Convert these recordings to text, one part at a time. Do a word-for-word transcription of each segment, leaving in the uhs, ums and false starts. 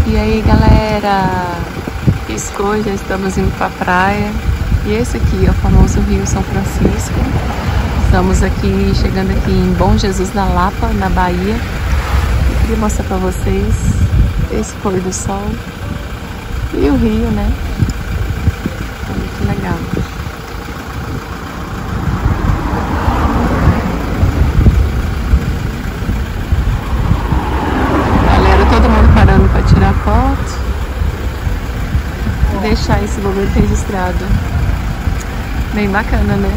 E aí galera, piscou, já estamos indo pra praia. E esse aqui é o famoso Rio São Francisco. Estamos aqui, chegando aqui em Bom Jesus da Lapa, na Bahia. Eu queria mostrar pra vocês esse pôr do sol e o rio, né? É muito legal. Galera, todo mundo parando pra tirar foto e deixar esse momento registrado. Bem bacana, né?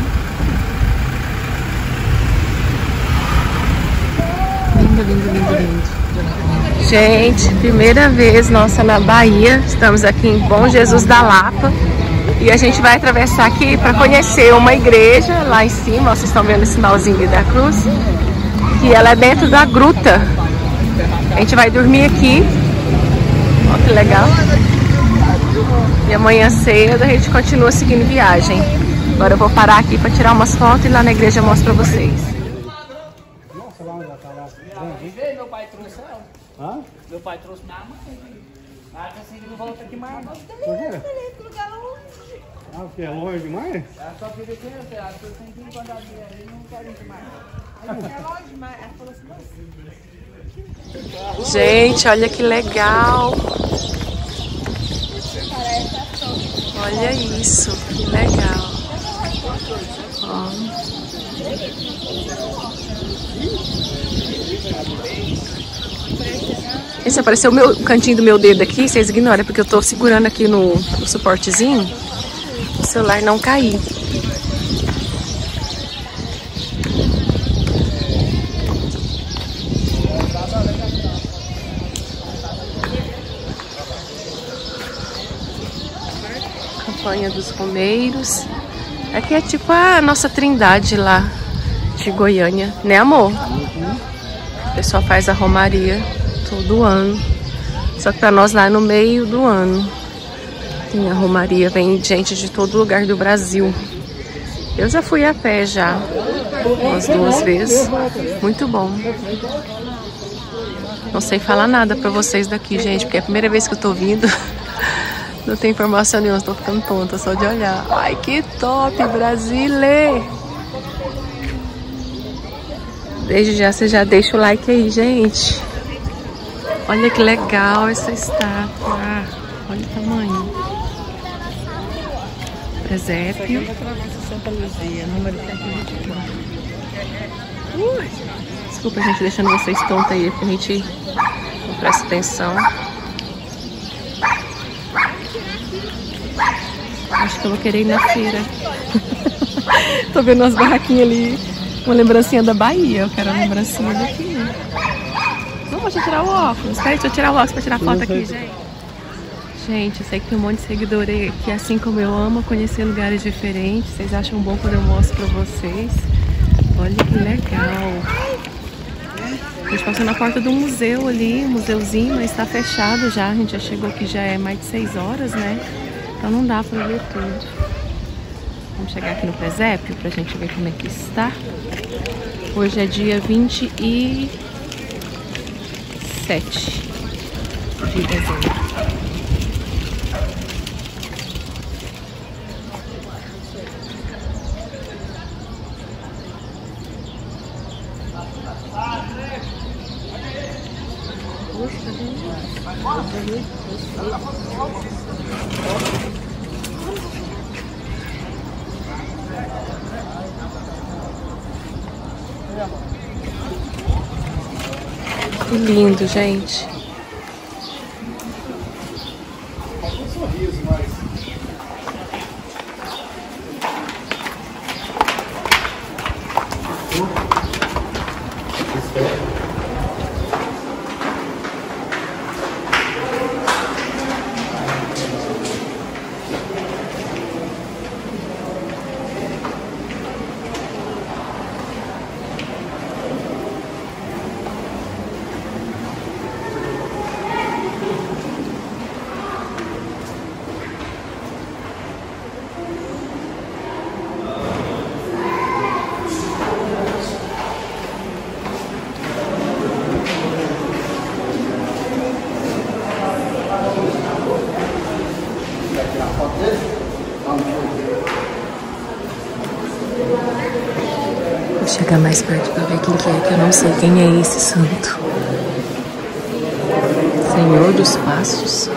Lindo, lindo, lindo, lindo. Gente, primeira vez nossa na Bahia. Estamos aqui em Bom Jesus da Lapa. E a gente vai atravessar aqui para conhecer uma igreja lá em cima. Ó, vocês estão vendo o sinalzinho da cruz? Que ela é dentro da gruta. A gente vai dormir aqui. Ó, que legal. E amanhã cedo a gente continua seguindo viagem. Agora eu vou parar aqui para tirar umas fotos e lá na igreja eu mostro para vocês. Nossa, lá onde ela tá lá. Meu pai trouxe ela. Hã? Meu pai trouxe minha mãe. Ah, assim que não volta aqui mais. Por quê? Ah, porque é longe demais? Ela só queria conhecer. Ela foi sem que enquanto ela vier ali, não quero ir mais. É longe demais. Ela falou assim, Gente, olha que legal. Olha isso, que legal. Ó. Esse apareceu o meu o cantinho do meu dedo aqui, vocês ignoram, porque eu tô segurando aqui no, no suportezinho o celular não cair. Campanha dos Romeiros. Aqui é tipo a nossa Trindade lá de Goiânia, né, amor? O pessoal faz a romaria todo ano. Só que pra nós lá é no meio do ano. Tem a romaria, vem gente de todo lugar do Brasil. Eu já fui a pé já, umas duas vezes. Muito bom. Não sei falar nada pra vocês daqui, gente, porque é a primeira vez que eu tô vindo. Não tem informação nenhuma, estou ficando tonta só de olhar. Ai, que top, Brasile! Desde já, você já deixa o like aí, gente. Olha que legal essa estátua. Olha o tamanho. Presépio. Santa Luzia, número cento e vinte e quatro. Desculpa, gente, deixando vocês tonta aí, porque a gente não presta atenção. Acho que eu vou querer ir na feira. Tô vendo umas barraquinhas ali. Uma lembrancinha da Bahia. Eu quero uma lembrancinha daqui. Não, deixa eu tirar o óculos. Peraí, deixa eu tirar o óculos pra tirar foto aqui, gente. Gente, eu sei que tem um monte de seguidor aí que, assim como eu, amo conhecer lugares diferentes. Vocês acham bom quando eu mostro pra vocês? Olha que legal. A gente passou na porta do museu ali, um museuzinho, mas tá fechado já. A gente já chegou aqui, já é mais de seis horas, né? Então não dá pra ver tudo. Vamos chegar aqui no presépio pra gente ver como é que está. Hoje é dia vinte e sete de dezembro. Que lindo, gente. chegar mais perto pra ver quem que é, que eu não sei quem é esse santo. Senhor dos Passos.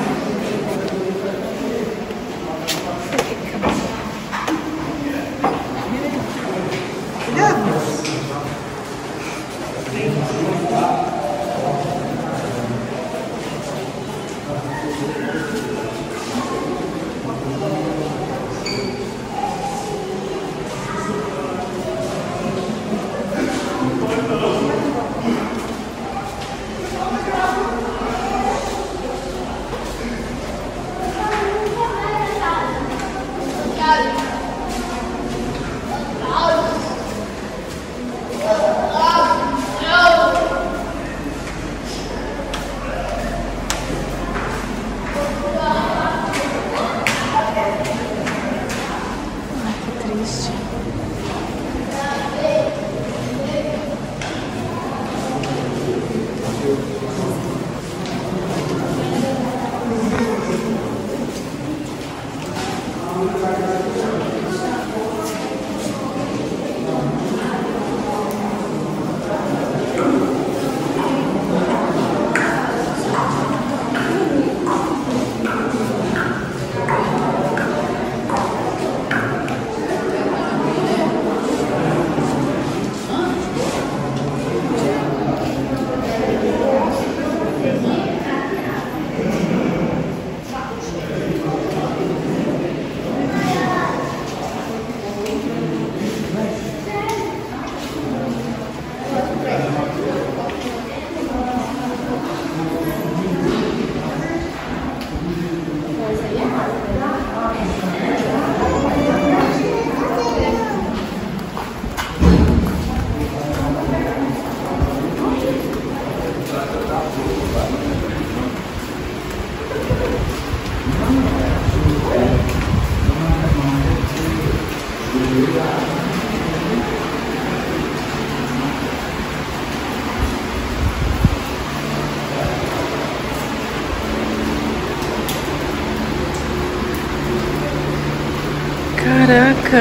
Caraca!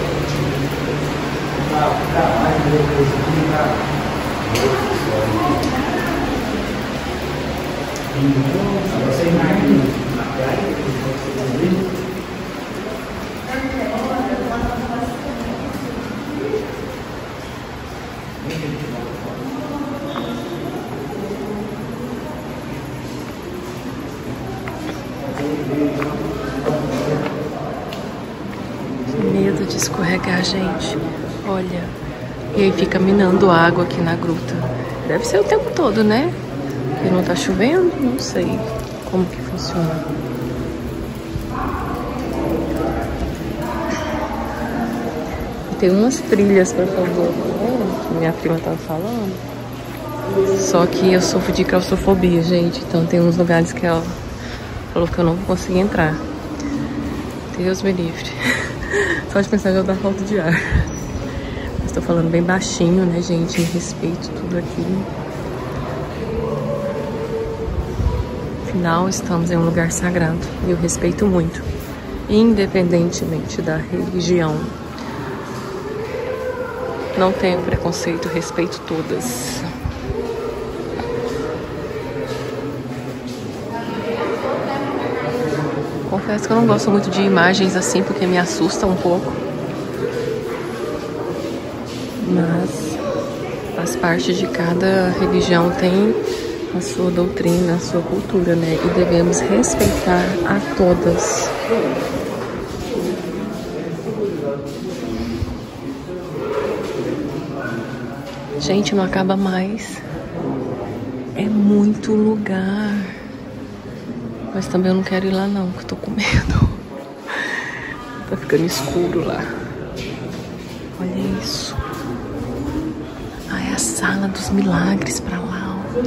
Medo de escorregar, gente. Olha. E aí fica minando água aqui na gruta. Deve ser o tempo todo, né? Porque não tá chovendo, não sei como que funciona. Tem umas trilhas pra fazer, né? Que minha prima tava falando. Só que eu sofro de claustrofobia, gente. Então tem uns lugares que ela falou que eu não vou conseguir entrar. Deus me livre. Só de pensar já dá falta de ar. Estou falando bem baixinho, né, gente? Em respeito tudo aqui. Afinal, estamos em um lugar sagrado. E eu respeito muito. Independentemente da religião. Não tenho preconceito, respeito todas. Confesso que eu não gosto muito de imagens assim, porque me assusta um pouco. Mas faz parte de cada religião, tem a sua doutrina, a sua cultura, né? E devemos respeitar a todas. Gente, não acaba mais. É muito lugar. Mas também eu não quero ir lá não, porque eu tô com medo. Tá ficando escuro lá. Olha isso. Ah, é a sala dos milagres pra lá, ó.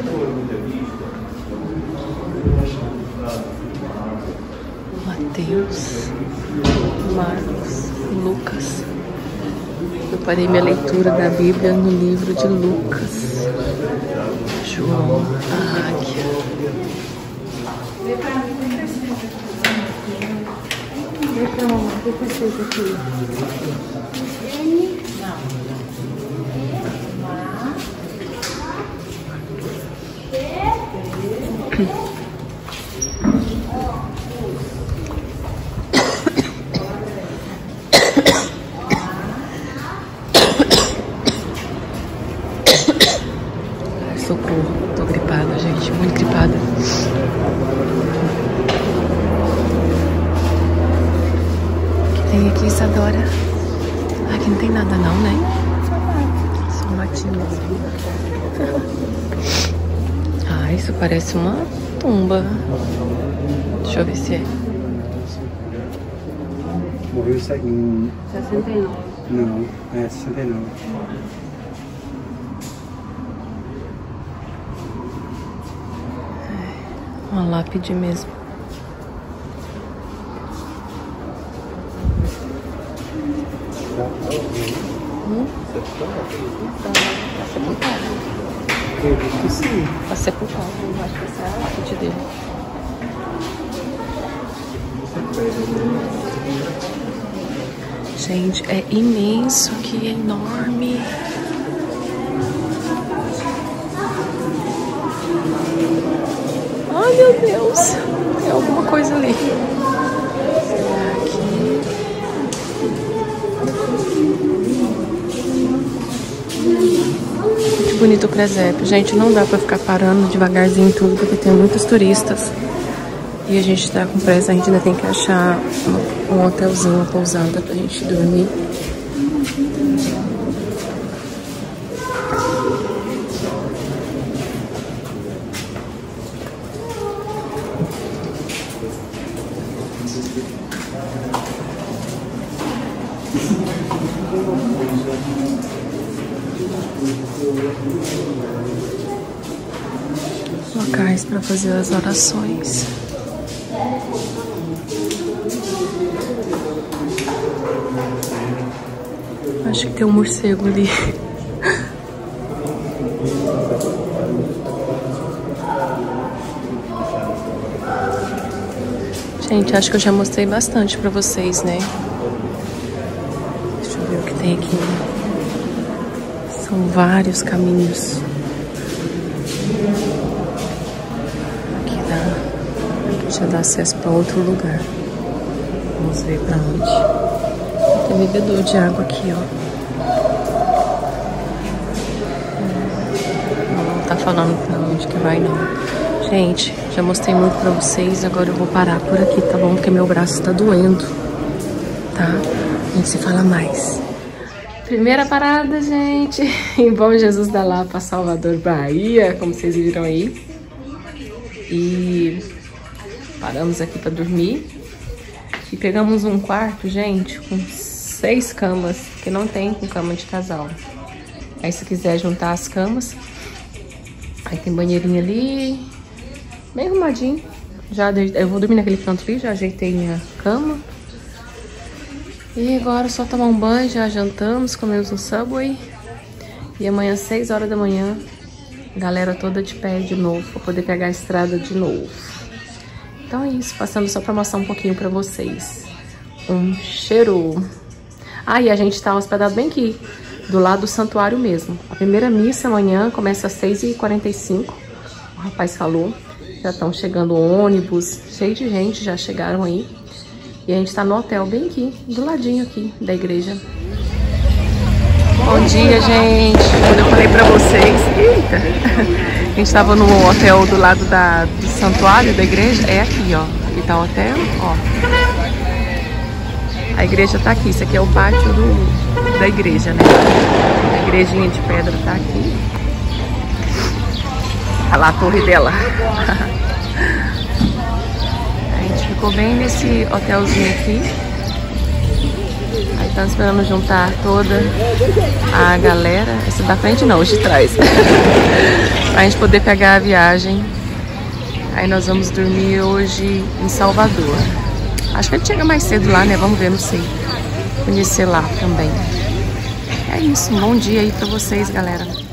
Mateus, Marcos, Lucas. Eu parei minha leitura da Bíblia no livro de Lucas. João, a águia. Deixa eu ver aqui. Socorro, tô gripada, gente, muito gripada. O que tem aqui, Isadora? Aqui não tem nada não, né? Só matinhos. Ah, isso parece uma tumba. Deixa eu ver se é. Morreu em sessenta e nove. Não, é sessenta e nove. Uma lápide mesmo. Hum? Tá sepultado. Acredito que sim. Tá sepultado. Eu acho que essa é a lápide dele. Gente, é imenso aqui, é enorme. Ai, meu Deus. Tem alguma coisa ali. Aqui. Muito bonito o presépio. Gente, não dá pra ficar parando devagarzinho tudo, porque tem muitos turistas. E a gente tá com pressa, a gente ainda tem que achar um hotelzinho, uma pousada pra gente dormir. Locais para fazer as orações. Acho que tem um morcego ali. Gente, acho que eu já mostrei bastante pra vocês, né? Deixa eu ver o que tem aqui. São vários caminhos. Aqui dá, aqui já dá acesso pra outro lugar. Vamos ver pra onde. Tem bebedor de água aqui, ó. Não tá falando pra onde que vai, não. Gente, já mostrei muito pra vocês. Agora eu vou parar por aqui, tá bom? Porque meu braço tá doendo, tá? A gente se fala mais. Primeira parada, gente, em Bom Jesus da Lapa, Salvador, Bahia, como vocês viram aí. E paramos aqui pra dormir. E pegamos um quarto, gente, com seis camas, que não tem com cama de casal. Aí se quiser juntar as camas, aí tem banheirinho ali, bem arrumadinho. Já de... Eu vou dormir naquele canto ali, já ajeitei minha cama. E agora é só tomar um banho, já jantamos, comemos no Subway. E amanhã, seis horas da manhã, galera toda de pé de novo, pra poder pegar a estrada de novo. Então é isso, passando só pra mostrar um pouquinho pra vocês. Um cheiro. Ah, e a gente tá hospedado bem aqui, do lado do santuário mesmo. A primeira missa amanhã começa às seis e quarenta e cinco, o rapaz falou. Já estão chegando ônibus, cheio de gente, já chegaram aí. E a gente tá no hotel bem aqui, do ladinho aqui da igreja. Bom dia, gente. Quando eu falei pra vocês, eita, a gente tava no hotel do lado da, do santuário da igreja. É aqui, ó. Aqui tá o hotel, ó. A igreja tá aqui. Isso aqui é o pátio do, da igreja, né? A igrejinha de pedra tá aqui. Olha lá a torre dela. A gente ficou bem nesse hotelzinho aqui. Aí estamos esperando juntar toda a galera. Esse da frente não, os de trás. Pra gente poder pegar a viagem. Aí nós vamos dormir hoje em Salvador. Acho que a gente chega mais cedo lá, né? Vamos ver, não sei. Conhecer lá também. É isso, um bom dia aí pra vocês, galera.